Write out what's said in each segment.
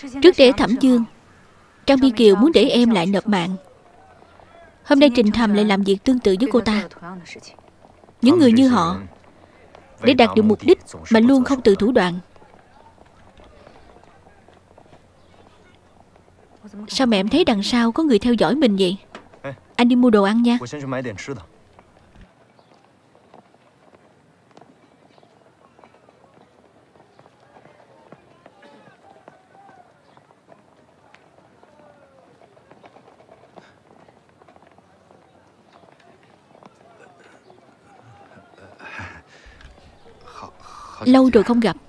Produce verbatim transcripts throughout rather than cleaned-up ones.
Trước để Thẩm Dương, Trang Bi Kiều muốn để em lại nộp mạng. Hôm nay Trình Thầm lại làm việc tương tự với cô ta. Những người như họ, để đạt được mục đích mà luôn không từ thủ đoạn. Sao mà em thấy đằng sau có người theo dõi mình vậy? Anh đi mua đồ ăn nha. Lâu rồi không gặp.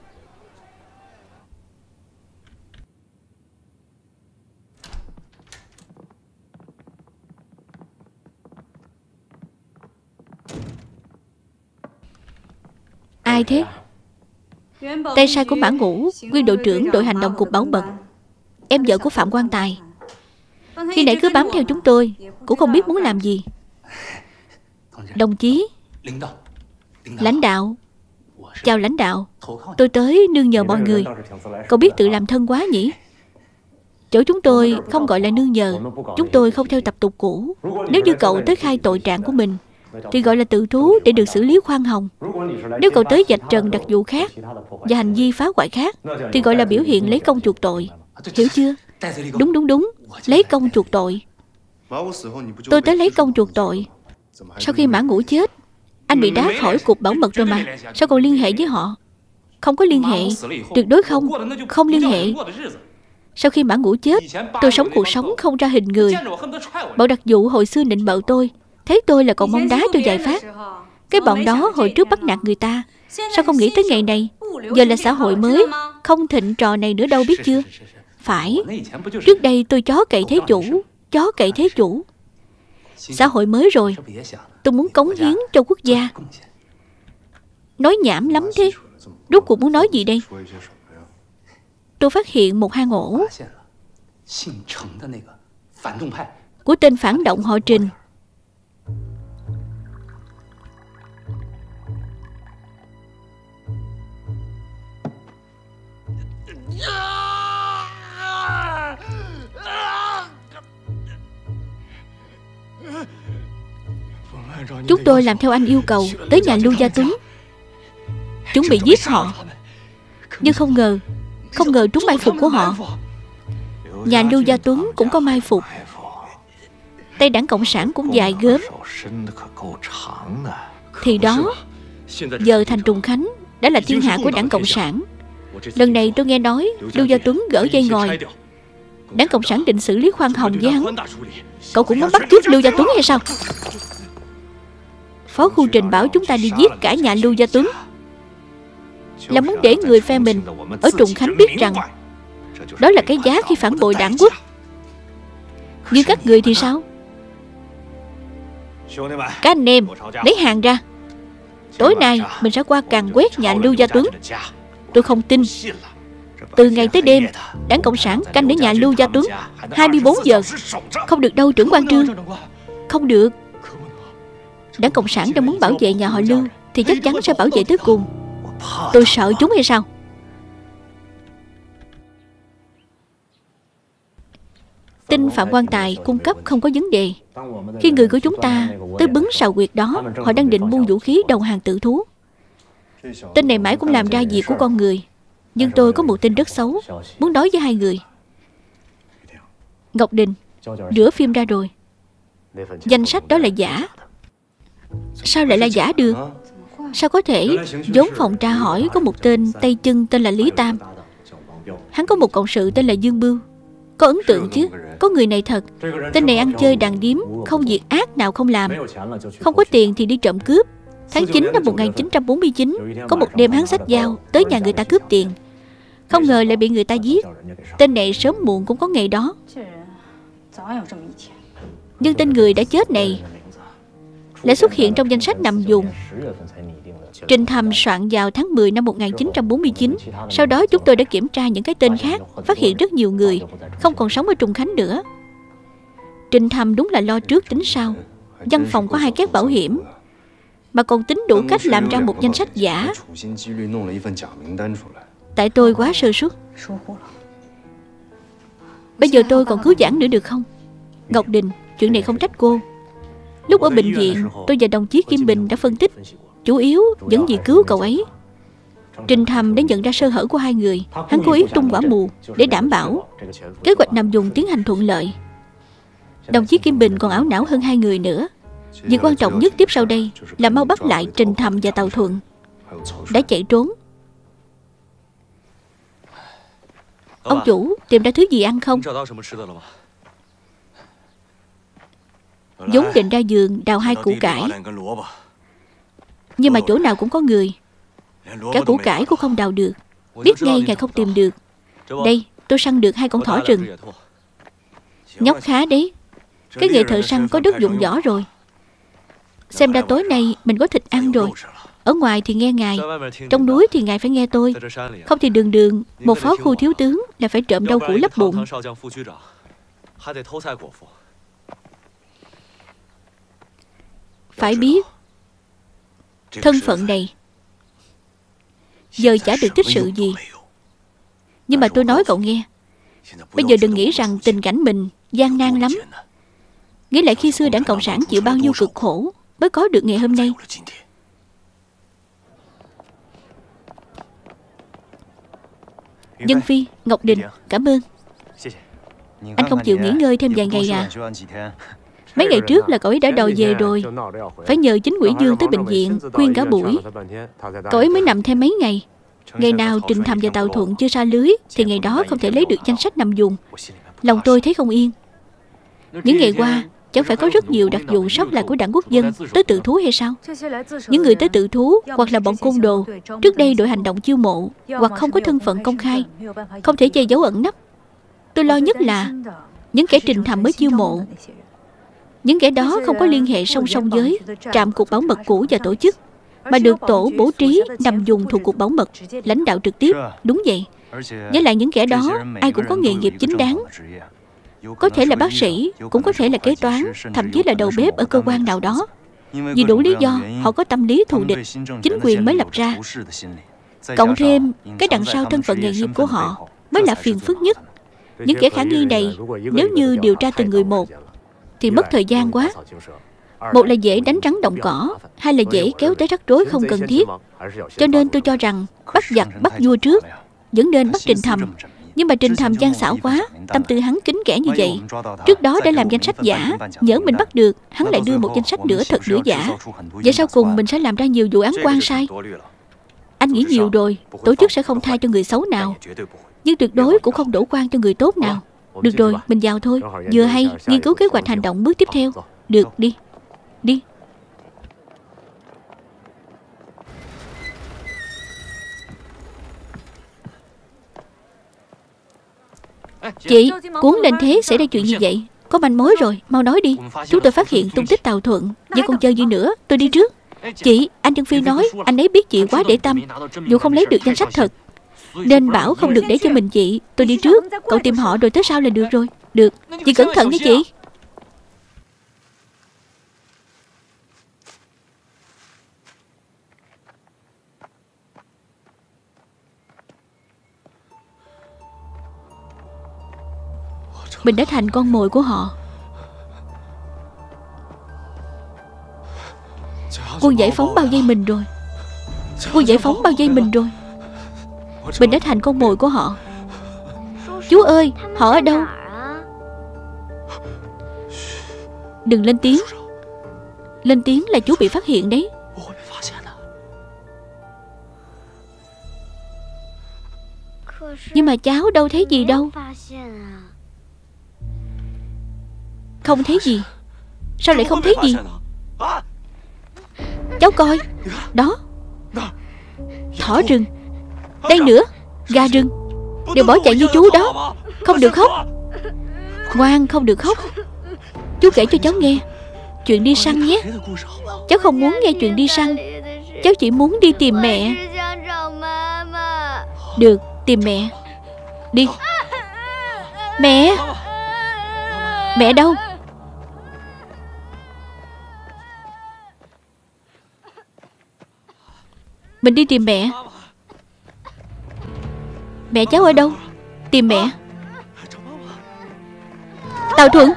Ai thế? Tay sai của Mã Ngũ, nguyên đội trưởng đội hành động cục bảo mật, em vợ của Phạm Quang Tài. Khi nãy cứ bám theo chúng tôi, cũng không biết muốn làm gì. Đồng chí, lãnh đạo, chào lãnh đạo. Tôi tới nương nhờ mọi người. Cậu biết tự làm thân quá nhỉ? Chỗ chúng tôi không gọi là nương nhờ. Chúng tôi không theo tập tục cũ. Nếu như cậu tới khai tội trạng của mình thì gọi là tự thú để được xử lý khoan hồng. Nếu cậu tới vạch trần đặc vụ khác và hành vi phá hoại khác thì gọi là biểu hiện lấy công chuộc tội. Hiểu chưa? Đúng đúng đúng, lấy công chuộc tội. Tôi tới lấy công chuộc tội. Sau khi Mã Ngũ chết, anh bị đá khỏi cục bảo mật rồi mà. Sao còn liên hệ với họ? Không có liên hệ. Tuyệt đối không. Không liên hệ. Sau khi Mã Ngũ chết, tôi sống cuộc sống không ra hình người. Bọn đặc vụ hồi xưa nịnh bợ tôi, thấy tôi là còn mong đá cho vài phát. Cái bọn đó hồi trước bắt nạt người ta, sao không nghĩ tới ngày này? Giờ là xã hội mới, không thịnh trò này nữa đâu, biết chưa? Phải. Trước đây tôi chó cậy thế chủ, chó cậy thế chủ. Xã hội mới rồi, tôi muốn cống hiến cho quốc gia. Nói nhảm lắm thế. Rốt cuộc muốn nói gì đây? Tôi phát hiện một hang ổ của tên phản động họ Trình. Chúng tôi làm theo anh yêu cầu, tới nhà Lưu Gia Tuấn, chuẩn bị giết họ. Nhưng không ngờ, không ngờ trúng mai phục của họ. Nhà Lưu Gia Tuấn cũng có mai phục. Tay Đảng Cộng sản cũng dài gớm. Thì đó, giờ thành Trùng Khánh đã là thiên hạ của Đảng Cộng sản. Lần này tôi nghe nói Lưu Gia Tuấn gỡ dây ngòi. Đảng Cộng sản định xử lý khoan hồng với hắn. Cậu cũng muốn bắt cướp Lưu Gia Tuấn hay sao? Phó Khu Trình bảo chúng ta đi giết cả nhà Lưu Gia Tuấn, là muốn để người phe mình ở Trùng Khánh biết rằng đó là cái giá khi phản bội đảng quốc. Nhưng các người thì sao? Các anh em, lấy hàng ra. Tối nay mình sẽ qua càn quét nhà Lưu Gia Tuấn. Tôi không tin. Từ ngày tới đêm, Đảng Cộng sản canh ở nhà Lưu Gia Tuấn hai mươi bốn giờ. Không được đâu trưởng quan Trương. Không được. Đảng Cộng sản đang muốn bảo vệ nhà họ Lưu thì chắc chắn sẽ bảo vệ tới cùng. Tôi sợ chúng hay sao? Tin Phạm Quang Tài cung cấp không có vấn đề. Khi người của chúng ta tới bứng sào quyệt đó, họ đang định buông vũ khí đầu hàng tự thú. Tin này mãi cũng làm ra việc của con người. Nhưng tôi có một tin rất xấu muốn nói với hai người. Ngọc Đình rửa phim ra rồi. Danh sách đó là giả. Sao lại là giả được? Sao có thể? Vốn phòng tra hỏi có một tên tay chân tên là Lý Tam. Hắn có một cộng sự tên là Dương Bưu. Có ấn tượng chứ? Có người này thật. Tên này ăn chơi đàn điếm, không việc ác nào không làm. Không có tiền thì đi trộm cướp. Tháng chín năm một nghìn chín trăm bốn mươi chín, có một đêm hắn xách dao tới nhà người ta cướp tiền. Không ngờ lại bị người ta giết. Tên này sớm muộn cũng có ngày đó. Nhưng tên người đã chết này lại xuất hiện trong danh sách nằm vùng. Trình Thầm soạn vào tháng mười năm một nghìn chín trăm bốn mươi chín. Sau đó chúng tôi đã kiểm tra những cái tên khác, phát hiện rất nhiều người không còn sống ở Trùng Khánh nữa. Trình Thầm đúng là lo trước tính sau. Văn phòng có hai két bảo hiểm mà còn tính đủ cách làm ra một danh sách giả. Tại tôi quá sơ suất. Bây giờ tôi còn cứu vãn nữa được không? Ngọc Đình, chuyện này không trách cô. Lúc ở bệnh viện, tôi và đồng chí Kim Bình đã phân tích, chủ yếu vẫn vì cứu cậu ấy. Trình Thầm đã nhận ra sơ hở của hai người. Hắn cố ý tung quả mù để đảm bảo kế hoạch nằm dùng tiến hành thuận lợi. Đồng chí Kim Bình còn ảo não hơn hai người nữa. Việc quan trọng nhất tiếp sau đây là mau bắt lại Trình Thầm và Tào Thuận đã chạy trốn. Ông chủ tìm ra thứ gì ăn không? Vốn định ra giường đào hai củ cải, nhưng mà chỗ nào cũng có người. Cả củ cải cũng không đào được. Biết ngay ngài không tìm được. Đây, tôi săn được hai con thỏ rừng. Nhóc khá đấy. Cái nghề thợ săn có đất dụng võ rồi. Xem ra tối nay mình có thịt ăn rồi. Ở ngoài thì nghe ngài, trong núi thì ngài phải nghe tôi. Không thì đường đường một phó khu thiếu tướng là phải trộm rau củ lấp bụng. Phải biết thân phận này giờ chả được tích sự gì. Nhưng mà tôi nói cậu nghe, bây giờ đừng nghĩ rằng tình cảnh mình gian nan lắm. Nghĩ lại khi xưa Đảng Cộng sản chịu bao nhiêu cực khổ mới có được ngày hôm nay. Dân Phi, Ngọc Đình, cảm ơn. Anh không chịu nghỉ ngơi thêm vài ngày à? Mấy ngày trước là cậu ấy đã đòi về rồi. Phải nhờ chính ủy Dương tới bệnh viện khuyên cả buổi. Cậu ấy mới nằm thêm mấy ngày. Ngày nào Trình Thầm và Tào Thuận chưa ra lưới thì ngày đó không thể lấy được danh sách nằm vùng. Lòng tôi thấy không yên. Những ngày qua chẳng phải có rất nhiều đặc vụ sót lại của Đảng Quốc dân tới tự thú hay sao? Những người tới tự thú hoặc là bọn côn đồ, trước đây đội hành động chiêu mộ, hoặc không có thân phận công khai, không thể che giấu ẩn nấp. Tôi lo nhất là những kẻ Trình Thầm mới chiêu mộ. Những kẻ đó không có liên hệ song song với trạm cục bảo mật cũ và tổ chức, mà được tổ bố trí nằm dùng thuộc cục bảo mật, lãnh đạo trực tiếp. Đúng vậy. Với lại những kẻ đó ai cũng có nghề nghiệp chính đáng. Có thể là bác sĩ, cũng có thể là kế toán, thậm chí là đầu bếp ở cơ quan nào đó. Vì đủ lý do họ có tâm lý thù địch chính quyền mới lập ra. Cộng thêm cái đằng sau thân phận nghề nghiệp của họ mới là phiền phức nhất. Những kẻ khả nghi này nếu như điều tra từng người một thì mất thời gian quá. Một là dễ đánh rắn động cỏ, hai là dễ kéo tới rắc rối không cần thiết. Cho nên tôi cho rằng bắt giặc bắt vua trước. Vẫn nên bắt Trình Thầm. Nhưng mà Trình Thầm gian xảo quá, tâm tư hắn kín kẽ như vậy. Trước đó đã làm danh sách giả, nhỡ mình bắt được, hắn lại đưa một danh sách nửa thật nửa giả. Vậy sau cùng mình sẽ làm ra nhiều vụ án oan sai. Anh nghĩ nhiều rồi, tổ chức sẽ không tha cho người xấu nào, nhưng tuyệt đối cũng không đổ quan cho người tốt nào. Được rồi, mình vào thôi. Vừa hay nghiên cứu kế hoạch hành động bước tiếp theo. Được, đi. Đi. Chị, cuốn lên thế xảy ra chuyện như vậy? Có manh mối rồi, mau nói đi. Chúng tôi phát hiện tung tích Tào Thuận. Vậy còn chơi gì nữa, tôi đi trước. Chị, anh Dân Phi nói anh ấy biết chị quá để tâm, dù không lấy được danh sách thật, nên bảo không được để cho mình chị. Tôi đi trước, cậu tìm họ rồi tới sau là được rồi. Được, chị cẩn thận nha chị. Mình đã thành con mồi của họ. Quân giải phóng bao vây mình rồi. Quân giải phóng bao vây mình rồi. Mình đã thành con mồi của họ. Chú ơi, họ ở đâu? Đừng lên tiếng. Lên tiếng là chú bị phát hiện đấy. Nhưng mà cháu đâu thấy gì đâu. Không thấy gì? Sao lại không thấy gì? Cháu coi. Đó, thỏ rừng. Đây nữa, gà rừng. Đều bỏ chạy như chú đó. Không được khóc. Ngoan, không được khóc. Chú kể cho cháu nghe chuyện đi săn nhé. Cháu không muốn nghe chuyện đi săn. Cháu chỉ muốn đi tìm mẹ. Được, tìm mẹ. Đi. Mẹ. Mẹ đâu? Mình đi tìm mẹ. Mẹ cháu ở đâu? Tìm mẹ. Đào Thuận,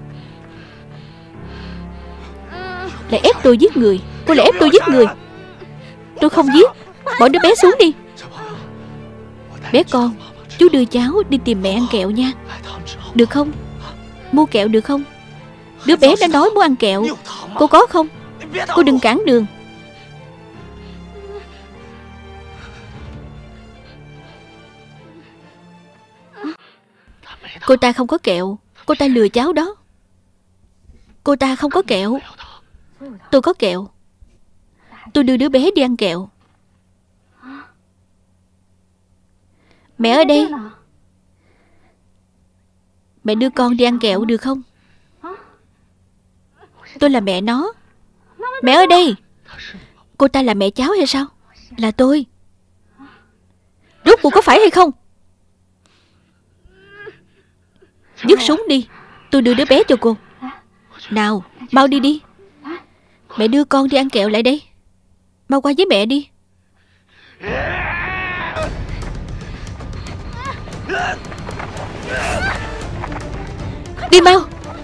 lại ép tôi giết người. Cô lại ép tôi giết người. Tôi không giết. Bỏ đứa bé xuống đi. Bé con, chú đưa cháu đi tìm mẹ ăn kẹo nha. Được không? Mua kẹo được không? Đứa bé đã nói muốn ăn kẹo. Cô có không? Cô đừng cản đường. Cô ta không có kẹo. Cô ta lừa cháu đó. Cô ta không có kẹo. Tôi có kẹo. Tôi đưa đứa bé đi ăn kẹo. Mẹ ở đây. Mẹ đưa con đi ăn kẹo được không? Tôi là mẹ nó. Mẹ ở đây. Cô ta là mẹ cháu hay sao? Là tôi. Rốt cuộc có phải hay không? Dứt súng đi. Tôi đưa đứa bé cho cô. Nào, mau đi đi. Mẹ đưa con đi ăn kẹo lại đây. Mau qua với mẹ đi. Đi mau.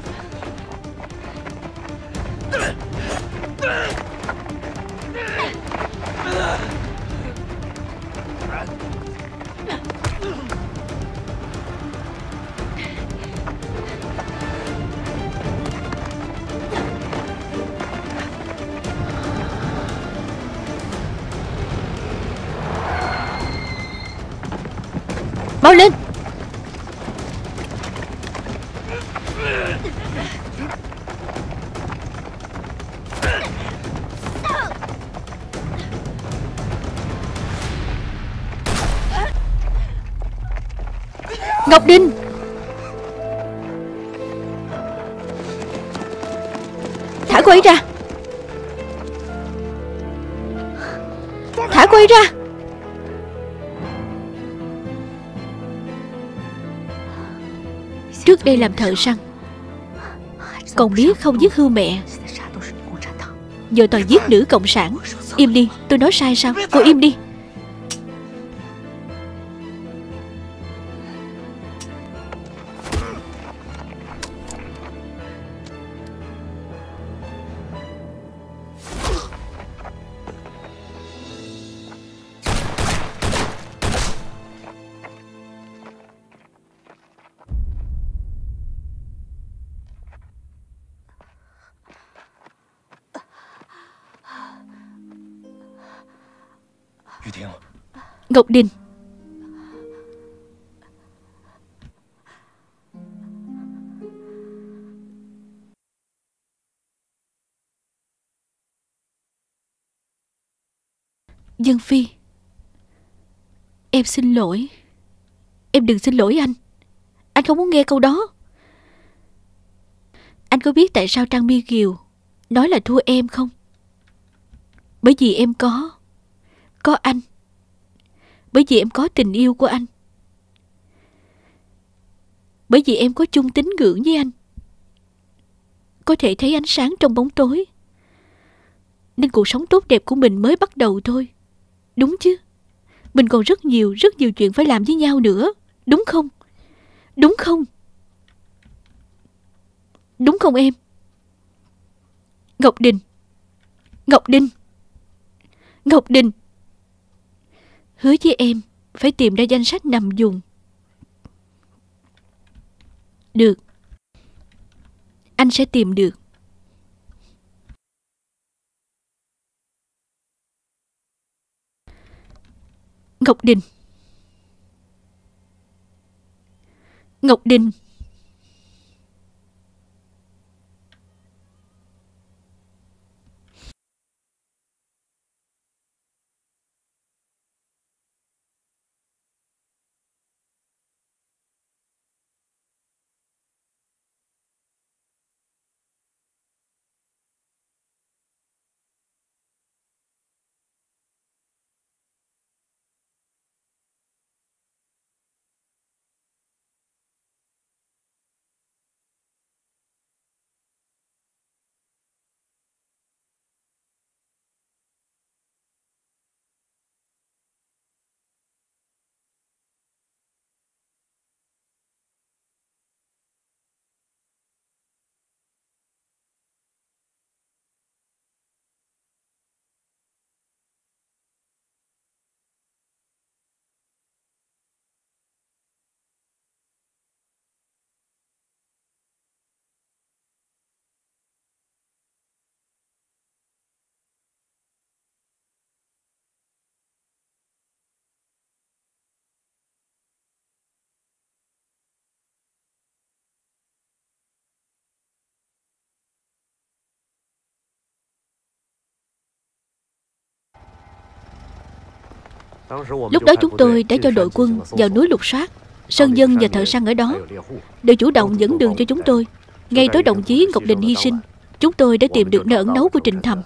Mau lên. Ngọc Đình. Thả cô ấy ra. Thả cô ấy ra. Trước đây làm thợ săn, còn biết không giết hư mẹ, giờ toàn giết nữ cộng sản. Im đi. Tôi nói sai sao? Cô im đi. Ngọc Đình. Dân Phi, em xin lỗi. Em đừng xin lỗi anh. Anh không muốn nghe câu đó. Anh có biết tại sao Trang Mi Kiều nói là thua em không? Bởi vì em có Có anh. Bởi vì em có tình yêu của anh. Bởi vì em có chung tín ngưỡng với anh, có thể thấy ánh sáng trong bóng tối, nên cuộc sống tốt đẹp của mình mới bắt đầu thôi. Đúng chứ? Mình còn rất nhiều, rất nhiều chuyện phải làm với nhau nữa. Đúng không? Đúng không? Đúng không em? Ngọc Đình. Ngọc Đình. Ngọc Đình. Hứa với em phải tìm ra danh sách nằm vùng. Được. Anh sẽ tìm được. Ngọc Đình. Ngọc Đình. Lúc đó chúng tôi đã cho đội quân vào núi lục soát. Sơn dân và thợ săn ở đó đều chủ động dẫn đường cho chúng tôi. Ngay tối đồng chí Ngọc Đình hy sinh, chúng tôi đã tìm được nơi ẩn náu của Trình Thầm.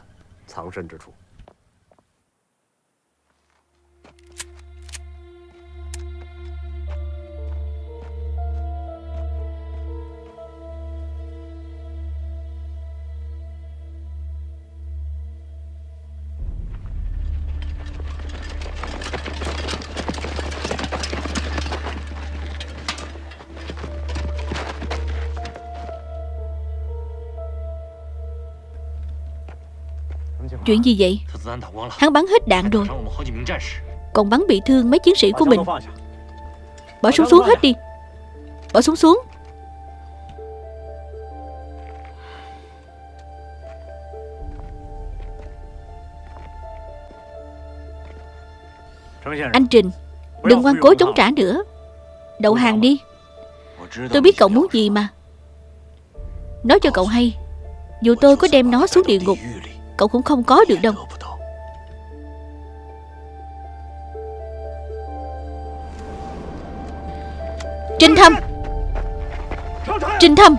Chuyện gì vậy? Hắn bắn hết đạn rồi, còn bắn bị thương mấy chiến sĩ của mình. Bỏ súng xuống hết đi. Bỏ súng xuống. Anh Trình, đừng ngoan cố chống trả nữa. Đậu hàng đi. Tôi biết cậu muốn gì mà. Nói cho cậu hay, dù tôi có đem nó xuống địa ngục, cậu cũng không có được đâu. Trình Thầm! Trình Thầm!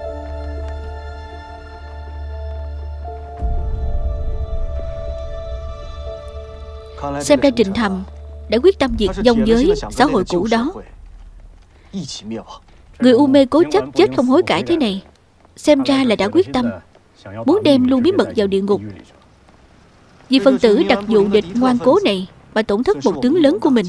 Xem ra Trình Thầm đã quyết tâm diệt vong giới xã hội cũ đó. Người u mê cố chấp chết không hối cải thế này, xem ra là đã quyết tâm muốn đem luôn bí mật vào địa ngục. Vì phần tử đặc vụ địch ngoan cố này mà tổn thất một tướng lớn của mình.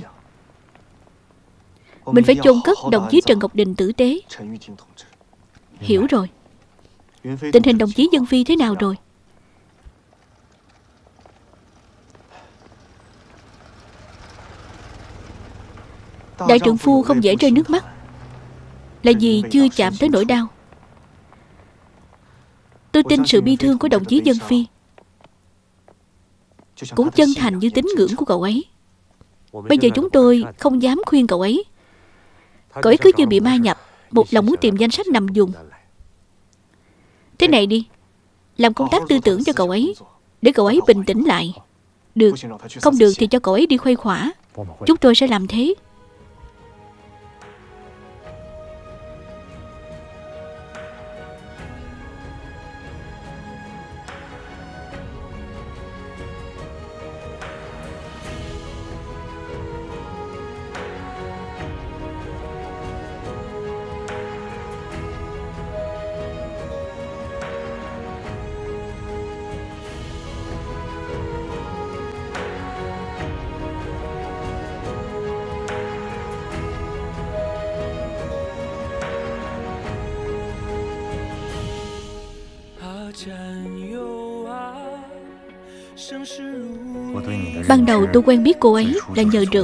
Mình phải chôn cất đồng chí Trần Ngọc Đình tử tế. Hiểu rồi. Tình hình đồng chí Dân Phi thế nào rồi? Đại trượng phu không dễ rơi nước mắt, là vì chưa chạm tới nỗi đau. Tôi tin sự bi thương của đồng chí Dân Phi cũng chân thành như tín ngưỡng của cậu ấy. Bây giờ chúng tôi không dám khuyên cậu ấy. Cậu ấy cứ như bị ma nhập, một lòng muốn tìm danh sách nằm vùng. Thế này đi, làm công tác tư tưởng cho cậu ấy, để cậu ấy bình tĩnh lại. Được, không được thì cho cậu ấy đi khuây khỏa. Chúng tôi sẽ làm thế. Ban đầu tôi quen biết cô ấy là nhờ rượu.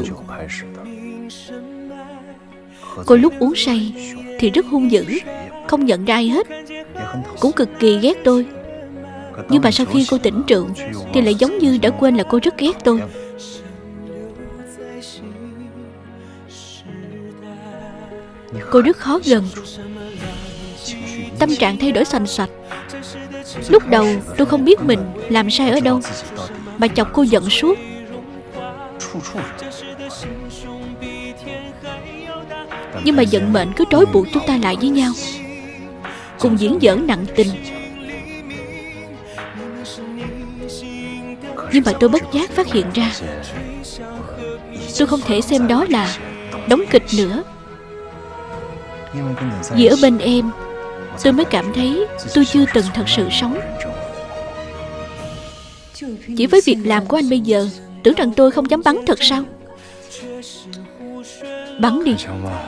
Cô lúc uống say thì rất hung dữ, không nhận ra ai hết, cũng cực kỳ ghét tôi. Nhưng mà sau khi cô tỉnh rượu thì lại giống như đã quên là cô rất ghét tôi. Cô rất khó gần, tâm trạng thay đổi xoành xoạch. Lúc đầu tôi không biết mình làm sai ở đâu mà chọc cô giận suốt. Nhưng mà vận mệnh cứ trói buộc chúng ta lại với nhau, cùng diễn dở nặng tình. Nhưng mà tôi bất giác phát hiện ra, tôi không thể xem đó là đóng kịch nữa. Vì ở bên em, tôi mới cảm thấy tôi chưa từng thật sự sống. Chỉ với việc làm của anh bây giờ, tưởng rằng tôi không dám bắn thật sao? Bắn đi.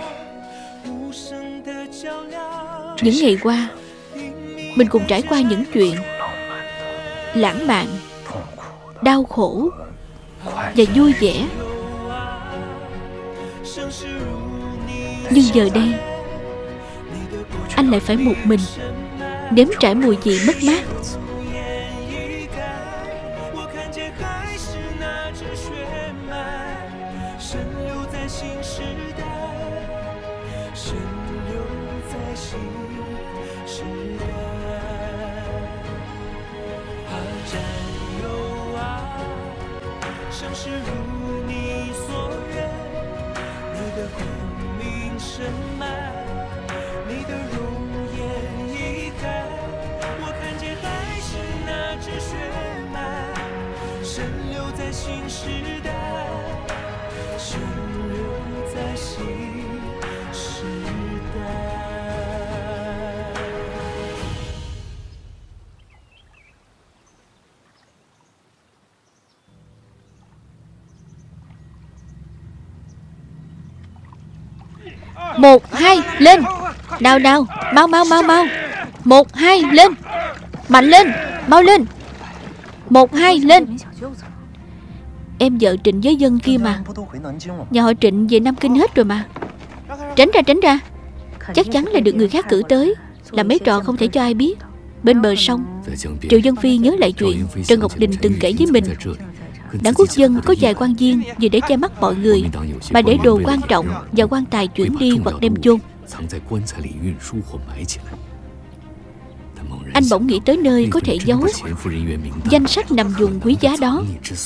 Những ngày qua, mình cùng trải qua những chuyện lãng mạn, đau khổ và vui vẻ. Nhưng giờ đây, anh lại phải một mình nếm trải mùi vị mất mát. Một, hai, lên. Nào nào, mau mau mau mau. Một, hai, lên. Mạnh lên, mau lên. Một, hai, lên. Em vợ Trịnh với Dân kia mà. Nhà họ Trịnh về Nam Kinh hết rồi mà. Tránh ra, tránh ra. Chắc chắn là được người khác cử tới, làm mấy trò không thể cho ai biết. Bên bờ sông, Triệu Dân Phi nhớ lại chuyện Trần Ngọc Đình từng kể với mình. Đảng Quốc dân có vài quan viên vì để che mắt mọi người mà để đồ quan trọng và quan tài chuyển đi hoặc đem chôn. Anh bỗng nghĩ tới nơi có thể giấu danh sách nằm vùng quý giá đó.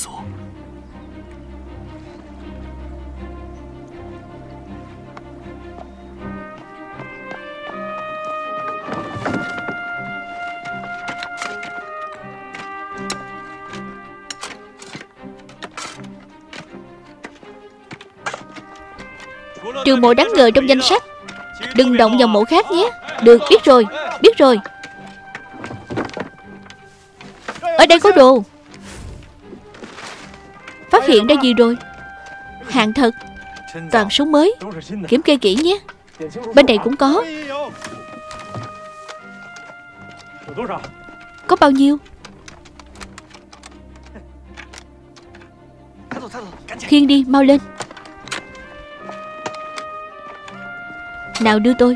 Trừ mộ đáng ngờ trong danh sách, đừng động vào mộ khác nhé. Được, biết rồi, biết rồi. Ở đây có đồ. Phát hiện ra gì rồi? Hàng thật, toàn súng mới. Kiểm kê kỹ nhé. Bên này cũng có. Có bao nhiêu? Khiêng đi, mau lên. Nào đưa tôi.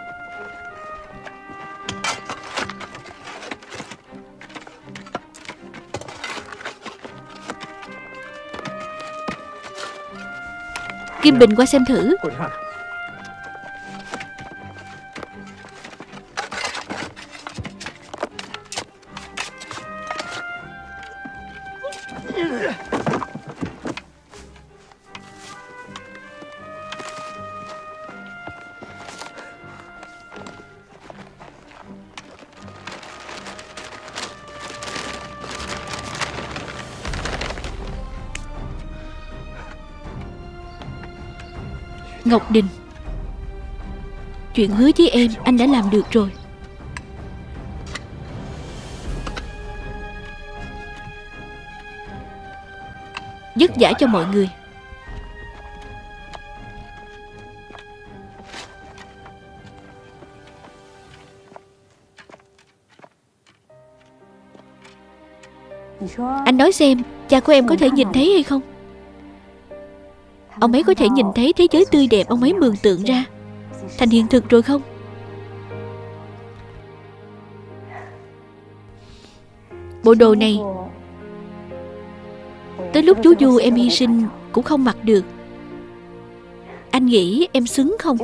Kim Bình qua xem thử. Ngọc Đình, chuyện hứa với em anh đã làm được rồi. Vất vả cho mọi người. Anh nói xem, cha của em có thể nhìn thấy hay không? Ông ấy có thể nhìn thấy thế giới tươi đẹp ông ấy mường tượng ra thành hiện thực rồi không? Bộ đồ này tới lúc chú Du em hy sinh cũng không mặc được. Anh nghĩ em xứng không?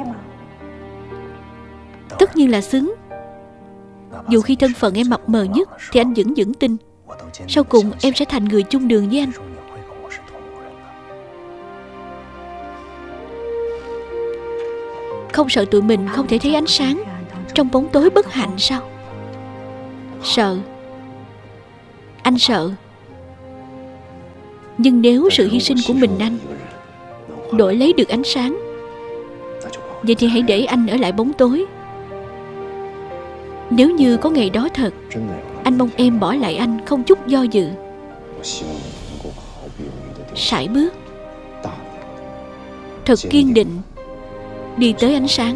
Tất nhiên là xứng. Dù khi thân phận em mập mờ nhất thì anh vẫn vững tin sau cùng em sẽ thành người chung đường với anh. Không sợ tụi mình không thể thấy ánh sáng trong bóng tối bất hạnh sao? Sợ. Anh sợ. Nhưng nếu sự hy sinh của mình anh đổi lấy được ánh sáng, vậy thì hãy để anh ở lại bóng tối. Nếu như có ngày đó thật, anh mong em bỏ lại anh không chút do dự, sải bước thật kiên định đi tới ánh sáng.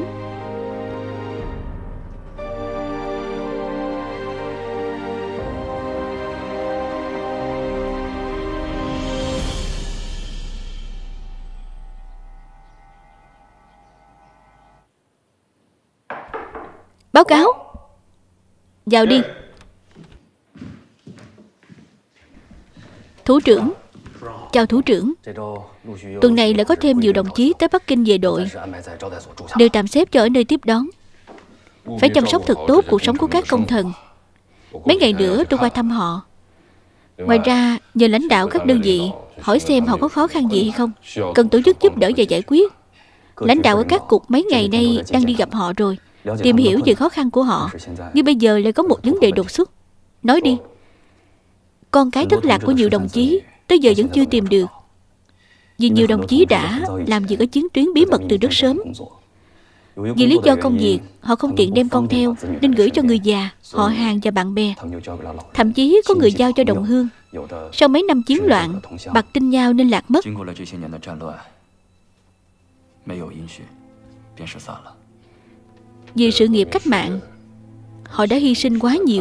Báo cáo. Vào đi. Thủ trưởng. Chào thủ trưởng. Tuần này lại có thêm nhiều đồng chí tới Bắc Kinh về đội, đều tạm xếp cho ở nơi tiếp đón. Phải chăm sóc thật tốt cuộc sống của các công thần. Mấy ngày nữa tôi qua thăm họ. Ngoài ra nhờ lãnh đạo các đơn vị hỏi xem họ có khó khăn gì hay không, cần tổ chức giúp đỡ và giải quyết. Lãnh đạo ở các cục mấy ngày nay đang đi gặp họ rồi, tìm hiểu về khó khăn của họ. Nhưng bây giờ lại có một vấn đề đột xuất. Nói đi. Con cái thất lạc của nhiều đồng chí tới giờ vẫn chưa tìm được. Vì nhiều đồng chí đã làm việc ở chiến tuyến bí mật từ rất sớm. Vì lý do công việc, họ không tiện đem con theo, nên gửi cho người già, họ hàng và bạn bè. Thậm chí có người giao cho đồng hương. Sau mấy năm chiến loạn, bạc tin nhau nên lạc mất. Vì sự nghiệp cách mạng, họ đã hy sinh quá nhiều.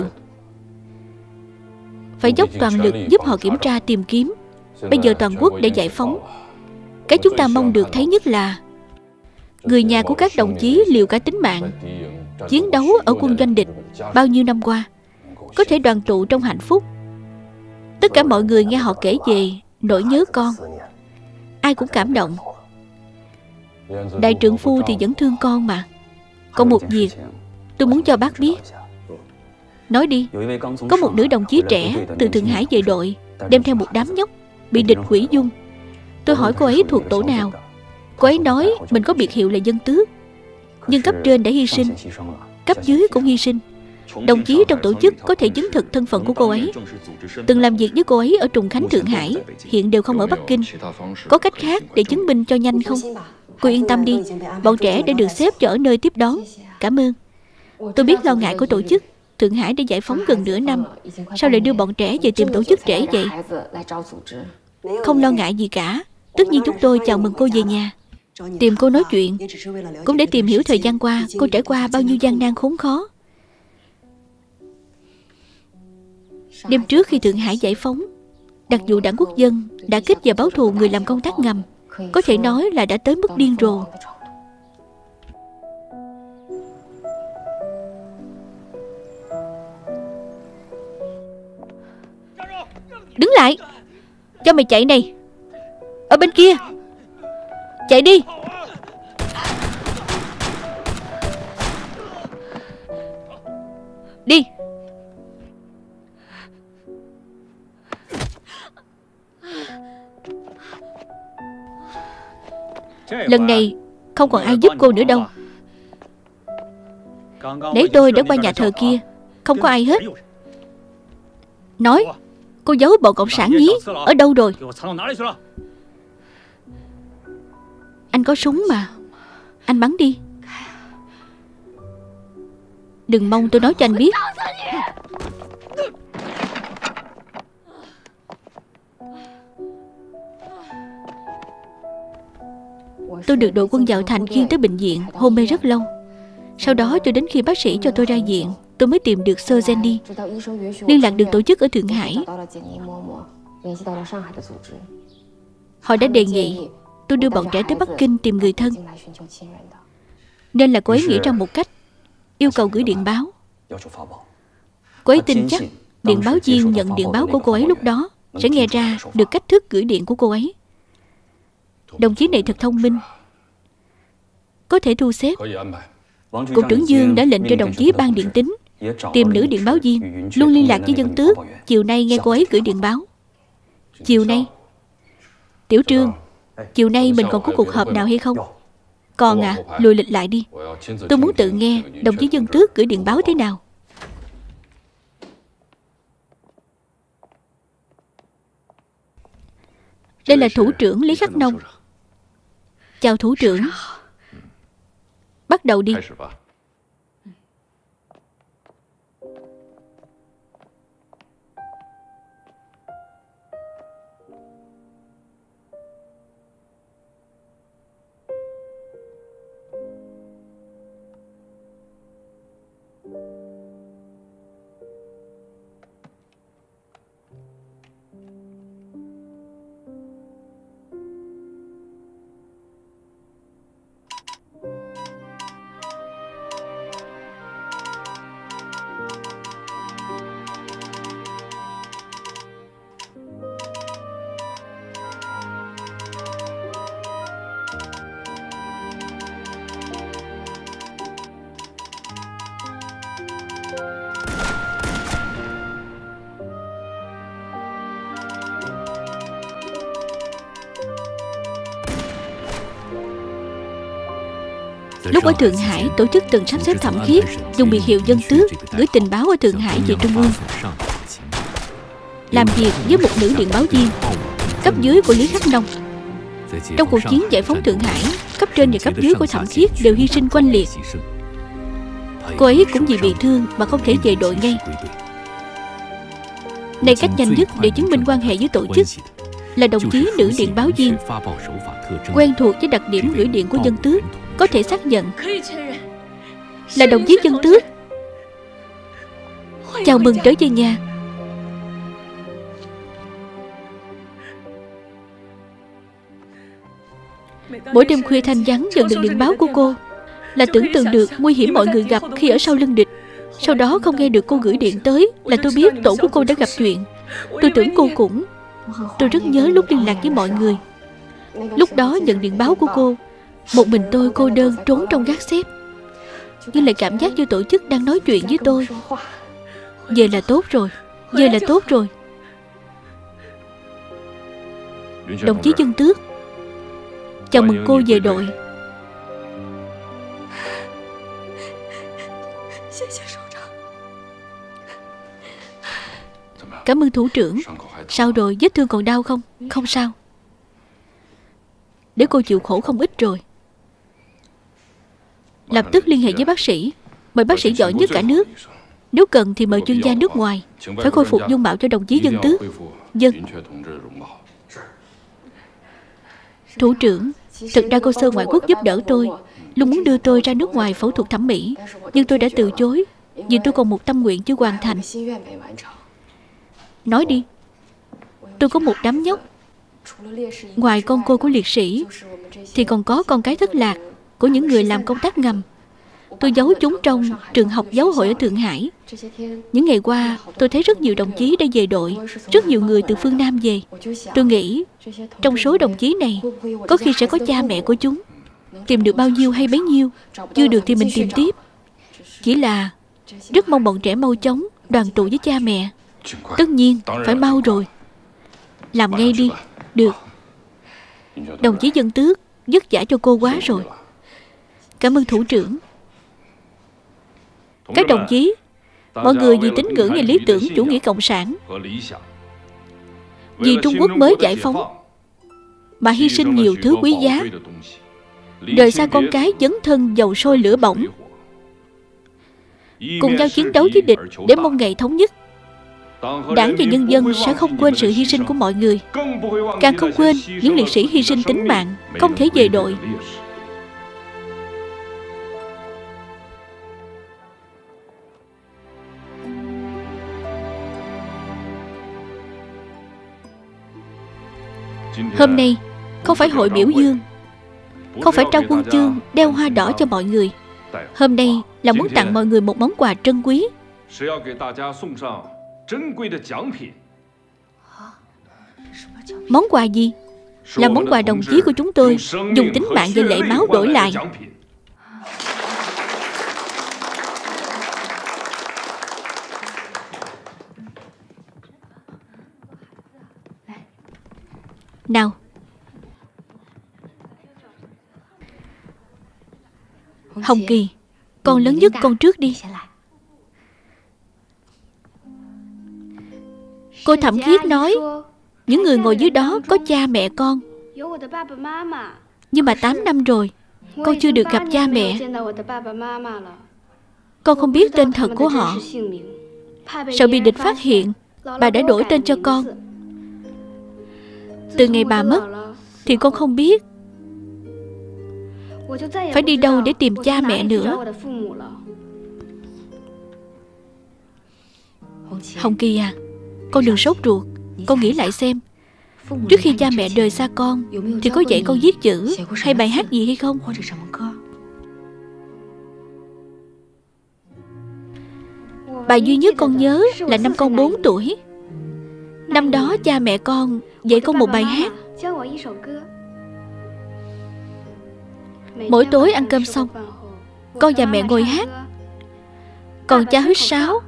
Phải dốc toàn lực giúp họ kiểm tra tìm kiếm. Bây giờ toàn quốc đã giải phóng. Cái chúng ta mong được thấy nhất là người nhà của các đồng chí liều cả tính mạng, chiến đấu ở quân doanh địch bao nhiêu năm qua, có thể đoàn tụ trong hạnh phúc. Tất cả mọi người nghe họ kể về nỗi nhớ con, ai cũng cảm động. Đại trượng phu thì vẫn thương con mà. Còn một việc tôi muốn cho bác biết. Nói đi. Có một nữ đồng chí trẻ từ Thượng Hải về đội, đem theo một đám nhóc bị địch hủy dung. Tôi hỏi cô ấy thuộc tổ nào. Cô ấy nói mình có biệt hiệu là Dân Tước, nhưng cấp trên đã hy sinh, cấp dưới cũng hy sinh. Đồng chí trong tổ chức có thể chứng thực thân phận của cô ấy. Từng làm việc với cô ấy ở Trùng Khánh, Thượng Hải, hiện đều không ở Bắc Kinh. Có cách khác để chứng minh cho nhanh không? Cô yên tâm đi, bọn trẻ đã được xếp cho ở nơi tiếp đón. Cảm ơn. Tôi biết lo ngại của tổ chức. Thượng Hải đã giải phóng gần nửa năm, sao lại đưa bọn trẻ về tìm tổ chức trễ vậy? Không lo ngại gì cả. Tất nhiên chúng tôi chào mừng cô về nhà. Tìm cô nói chuyện cũng để tìm hiểu thời gian qua cô trải qua bao nhiêu gian nan khốn khó. Đêm trước khi Thượng Hải giải phóng, đặc vụ Đảng Quốc dân đã kích và báo thù người làm công tác ngầm, có thể nói là đã tới mức điên rồ. Đứng lại. Cho mày chạy này. Ở bên kia. Chạy đi. Đi. Lần này không còn ai giúp cô nữa đâu. Nãy tôi đã qua nhà thờ kia, không có ai hết. Nói, cô giấu bọn cộng sản nhí ở đâu rồi? Anh có súng mà. Anh bắn đi. Đừng mong tôi nói cho anh biết. Tôi được đội quân Dạo Thành khiêng tới bệnh viện, hôn mê rất lâu. Sau đó cho đến khi bác sĩ cho tôi ra viện, tôi mới tìm được Sơ Jenny, liên lạc được tổ chức ở Thượng Hải. Họ đã đề nghị tôi đưa bọn trẻ tới Bắc Kinh tìm người thân. Nên là cô ấy nghĩ ra một cách, yêu cầu gửi điện báo. Cô ấy tin chắc điện báo viên nhận điện báo của cô ấy lúc đó sẽ nghe ra được cách thức gửi điện của cô ấy. Đồng chí này thật thông minh, có thể thu xếp. Cục trưởng Dương đã lệnh cho đồng chí ban điện tín tìm nữ điện báo viên, luôn liên lạc với Dân Tước. Chiều nay nghe cô ấy gửi điện báo. Chiều nay. Tiểu Trương, chiều nay mình còn có cuộc họp nào hay không? Còn à, lùi lịch lại đi. Tôi muốn tự nghe đồng chí Dân Tước gửi điện báo thế nào. Đây là thủ trưởng Lý Khắc Nông. Chào thủ trưởng. Bắt đầu đi. Lúc ở Thượng Hải, tổ chức từng sắp xếp Thẩm Khiết dùng biệt hiệu Dân Tước gửi tình báo ở Thượng Hải về Trung ương, làm việc với một nữ điện báo viên cấp dưới của Lý Khắc Nông. Trong cuộc chiến giải phóng Thượng Hải, cấp trên và cấp dưới của Thẩm Khiết đều hy sinh oanh liệt. Cô ấy cũng vì bị thương mà không thể về đội ngay. Này, cách nhanh nhất để chứng minh quan hệ với tổ chức là đồng chí nữ điện báo viên quen thuộc với đặc điểm gửi điện của Dân Tước có thể xác nhận là đồng chí Dân Tước. Chào mừng trở về nhà. Mỗi đêm khuya thanh vắng nhận được điện báo của cô là tưởng tượng được nguy hiểm mọi người gặp khi ở sau lưng địch. Sau đó không nghe được cô gửi điện tới là tôi biết tổ của cô đã gặp chuyện. Tôi tưởng cô cũng... Tôi rất nhớ lúc liên lạc với mọi người. Lúc đó nhận điện báo của cô, một mình tôi cô đơn trốn trong gác xếp, nhưng lại cảm giác như tổ chức đang nói chuyện với tôi. Về là tốt rồi, về là tốt rồi. Đồng chí Dân Tước, chào mừng cô về đội. Cảm ơn thủ trưởng. Sao rồi, vết thương còn đau không? Không sao. Để cô chịu khổ không ít rồi. Lập tức liên hệ với bác sĩ, mời bác sĩ giỏi nhất cả nước. Nếu cần thì mời chuyên gia nước ngoài. Phải khôi phục dung mạo cho đồng chí Dân Tước. Dân. Thủ trưởng, thực ra cô Sơ ngoại quốc giúp đỡ tôi, luôn muốn đưa tôi ra nước ngoài phẫu thuật thẩm mỹ, nhưng tôi đã từ chối vì tôi còn một tâm nguyện chưa hoàn thành. Nói đi. Tôi có một đám nhóc. Ngoài con cô của liệt sĩ thì còn có con cái thất lạc của những người làm công tác ngầm. Tôi giấu chúng trong trường học giáo hội ở Thượng Hải. Những ngày qua tôi thấy rất nhiều đồng chí đã về đội, rất nhiều người từ phương Nam về. Tôi nghĩ trong số đồng chí này có khi sẽ có cha mẹ của chúng. Tìm được bao nhiêu hay bấy nhiêu, chưa được thì mình tìm tiếp. Chỉ là rất mong bọn trẻ mau chóng đoàn tụ với cha mẹ. Tất nhiên phải mau rồi. Làm ngay đi. Được. Đồng chí Dân Tước, vất vả cho cô quá rồi. Cảm ơn thủ trưởng. Các đồng chí, mọi người vì tín ngưỡng và lý tưởng chủ nghĩa cộng sản, vì Trung Quốc mới giải phóng mà hy sinh nhiều thứ quý giá, rời xa con cái dấn thân dầu sôi lửa bỏng, cùng nhau chiến đấu với địch để mong ngày thống nhất. Đảng và nhân dân sẽ không quên sự hy sinh của mọi người, càng không quên những liệt sĩ hy sinh tính mạng không thể về đội. Hôm nay không phải hội biểu dương, không phải trao huân chương, đeo hoa đỏ cho mọi người. Hôm nay là muốn tặng mọi người một món quà trân quý. Món quà gì? Là món quà đồng chí của chúng tôi dùng tính mạng và lệ máu đổi lại. Nào. Hồng Kỳ, con lớn nhất con trước đi. Cô Thẩm Khiết nói những người ngồi dưới đó có cha mẹ con. Nhưng mà tám năm rồi con chưa được gặp cha mẹ. Con không biết tên thật của họ. Sợ bị địch phát hiện, bà đã đổi tên cho con. Từ ngày bà mất thì con không biết phải đi đâu để tìm cha mẹ nữa. Hồng Kỳ à, con đừng sốt ruột. Con nghĩ lại xem, trước khi cha mẹ rời xa con thì có dạy con viết chữ hay bài hát gì hay không? Bài duy nhất con nhớ là năm con bốn tuổi. Năm đó cha mẹ con dạy con một bài hát. Mỗi tối ăn cơm xong, con và mẹ ngồi hát, còn cha huýt sáo.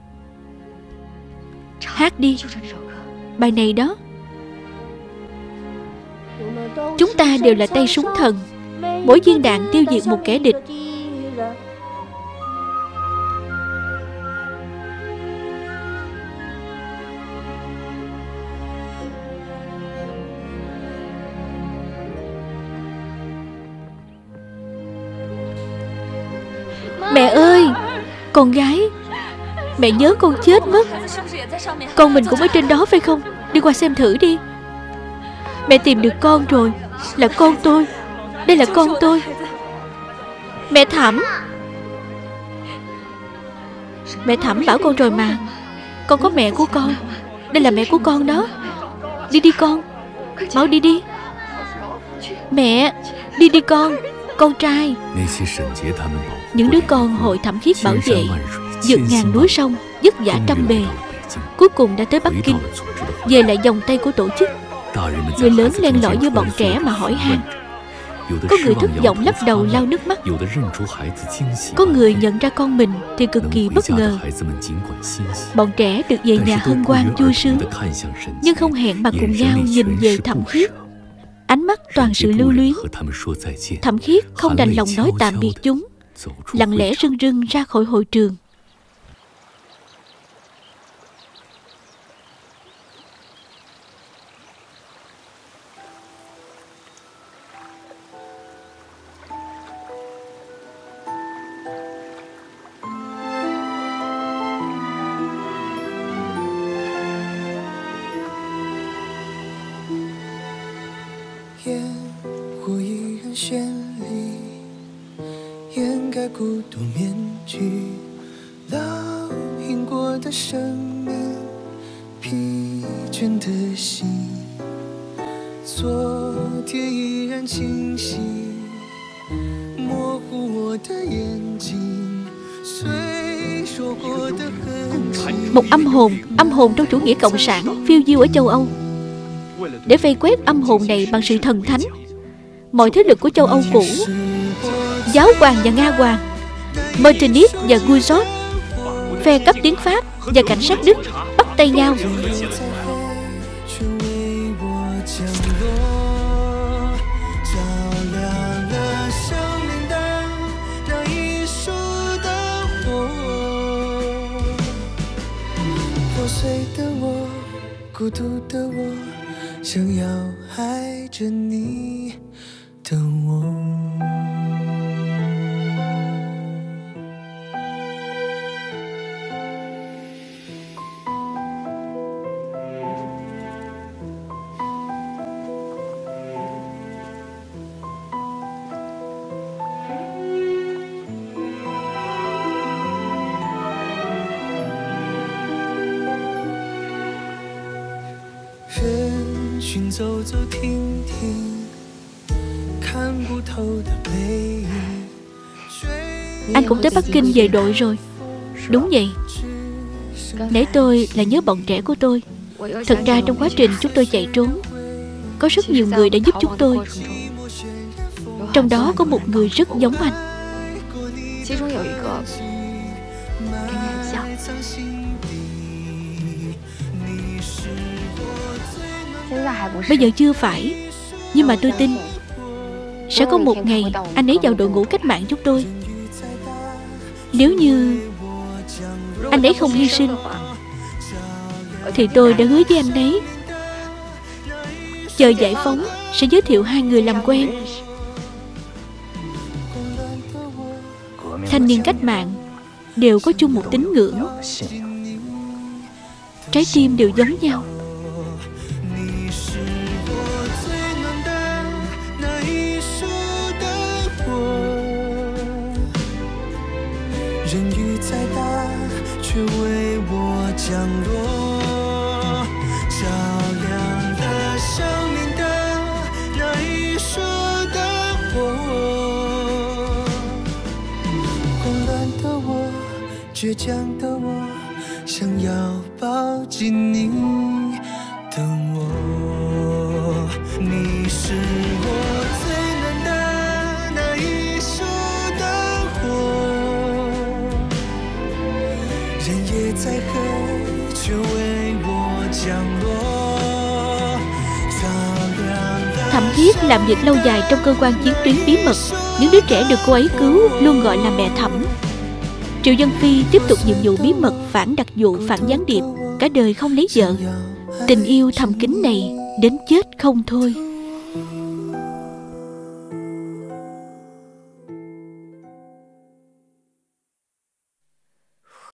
Hát đi, bài này đó. Chúng ta đều là tay súng thần, Mỗi viên đạn tiêu diệt một kẻ địch. Mẹ ơi, con gái, mẹ nhớ con chết mất. Con mình cũng ở trên đó phải không? Đi qua xem thử đi. Mẹ tìm được con rồi. Là con tôi. Đây là con tôi. Mẹ Thẩm. Mẹ Thẩm bảo con rồi mà. Con có mẹ của con. Đây là mẹ của con đó. Đi đi con. Mau đi đi. Mẹ, đi đi con. Con trai. Những đứa con hội Thẩm Khiết bảo vệ, vượt ngàn núi sông, vất vả trăm bề, cuối cùng đã tới Bắc Kinh, về lại vòng tay của tổ chức. Người lớn len lỏi với bọn trẻ mà hỏi han. Có người thất vọng lắc đầu lau nước mắt. Có người nhận ra con mình thì cực kỳ bất ngờ. Bọn trẻ được về nhà hân hoan vui sướng, nhưng không hẹn mà cùng nhau nhìn về Thẩm Khiết. Ánh mắt toàn sự lưu luyến. Thẩm Khiết không đành lòng nói tạm biệt chúng, lặng lẽ rưng rưng ra khỏi hội trường. Một âm hồn, âm hồn trong chủ nghĩa cộng sản phiêu diêu ở châu Âu. Để vây quét âm hồn này bằng sự thần thánh, mọi thế lực của châu Âu cũ, giáo hoàng và Nga hoàng, Metternich và Guizot, phe cấp tiến Pháp và cảnh sát Đức bắt tay nhau. Anh cũng tới Bắc Kinh về đội rồi. Đúng vậy. Nể tôi là nhớ bọn trẻ của tôi. Thật ra trong quá trình chúng tôi chạy trốn, có rất nhiều người đã giúp chúng tôi. Trong đó có một người rất giống anh. Bây giờ chưa phải, nhưng mà tôi tin sẽ có một ngày anh ấy vào đội ngũ cách mạng chúng tôi. Nếu như anh ấy không hy sinh thì tôi đã hứa với anh ấy, chờ giải phóng sẽ giới thiệu hai người làm quen. Thanh niên cách mạng đều có chung một tín ngưỡng, trái tim đều giống nhau. Thẩm Thiết làm việc lâu dài trong cơ quan chiến tuyến bí mật. Những đứa trẻ được cô ấy cứu luôn gọi là mẹ Thẩm. Triệu Dân Phi tiếp tục nhiệm vụ bí mật phản đặc vụ, phản gián điệp, cả đời không lấy vợ. Tình yêu thầm kín này đến chết không thôi.